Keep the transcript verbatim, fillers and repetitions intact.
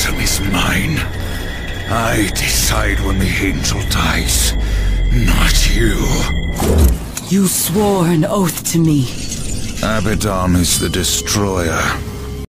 quantum is mine. I decide when the angel dies, not you. You swore an oath to me. Abaddon is the destroyer.